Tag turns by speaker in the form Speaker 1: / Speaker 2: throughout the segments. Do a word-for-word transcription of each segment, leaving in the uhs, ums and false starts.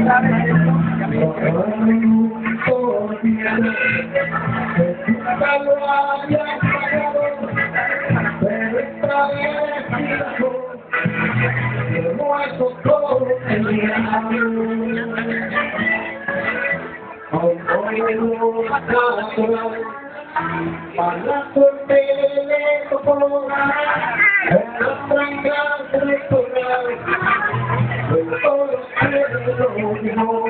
Speaker 1: Para sorprendere dopo è una strana struttura del solo credo di noi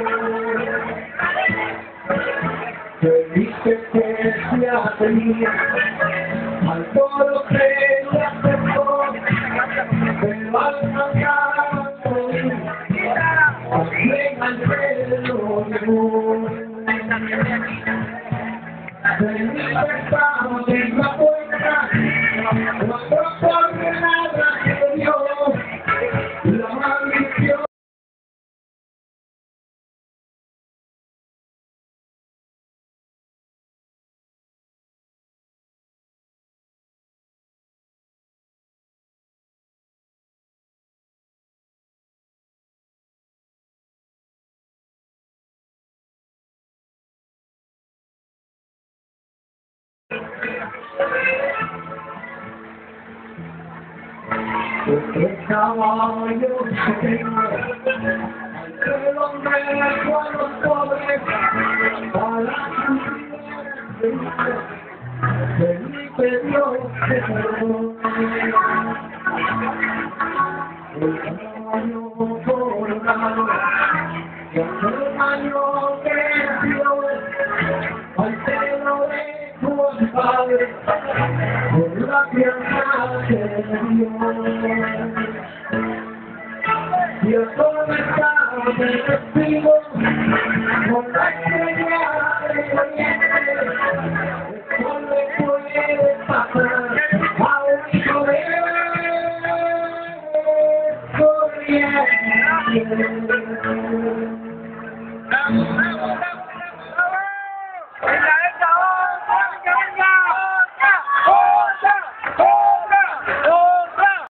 Speaker 1: che dice che sia felice al solo credo a persona che va a mancare a che al credo di noi. Estamos en la puerta, nuestro porque nada que dio la maldición. El caballo se quema, el hombre con los pobres, para Felipe Dios se quedó. El caballo colorado, y el año creció, al pelo de tus padres, por la tierra que dio. Y el sol está de testigo, con la estrella de oriente, el sol le puede pasar a un hijo de corriente.